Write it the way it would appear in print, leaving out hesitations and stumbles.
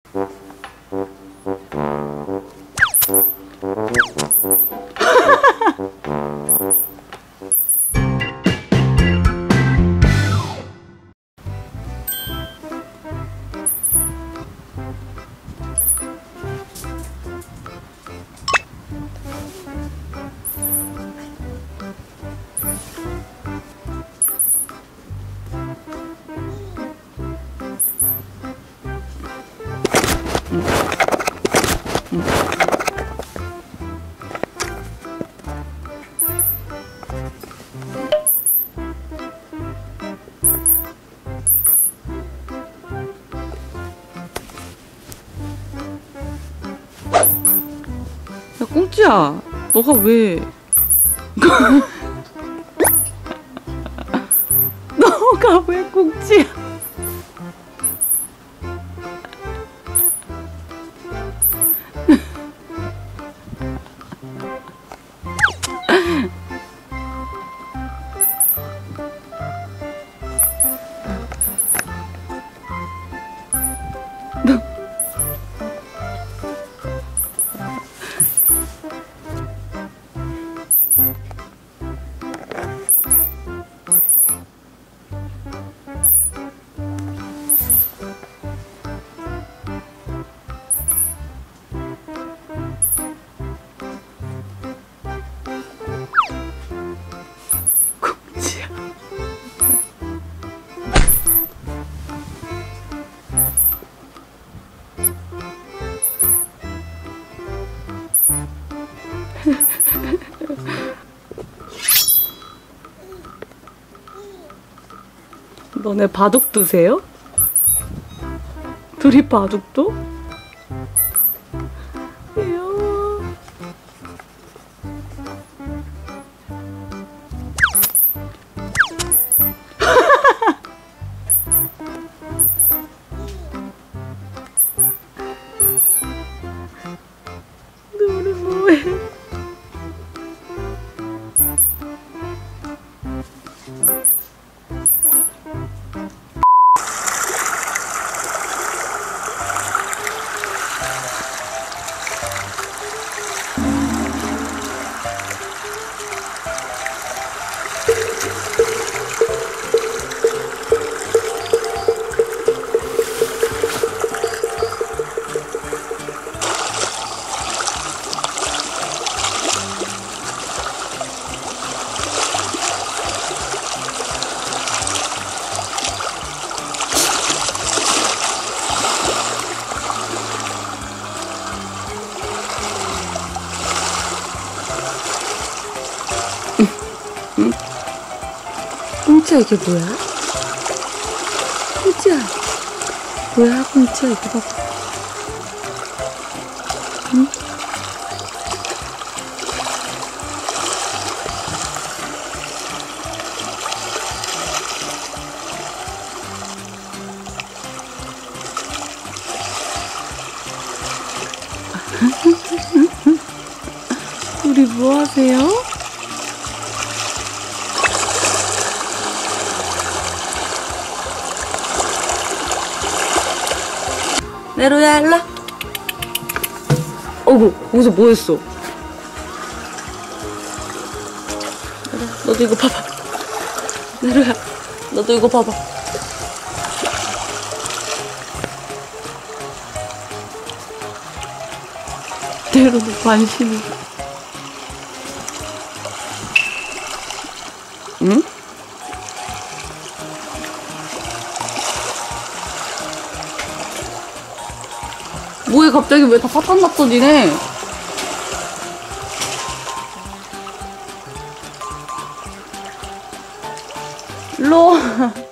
야, 꽁찌야, 너가 왜? 너가 왜 꽁찌야? 너네 바둑 두세요? 둘이 바둑도? 귀여워. 너네 뭐해? 꽁치야, 이게 뭐야? 꽁치야, 뭐야? 꽁치야, 이거 봐봐. 응? 우리 뭐 하세요? 네로야, 일로 와. 어구, 거기서 뭐 했어? 너도 이거 봐봐. 네로야, 너도 이거 봐봐. 네로도 관심이. 응? 뭐해, 갑자기 왜 다 사탕 갖다 지네? 일로 와.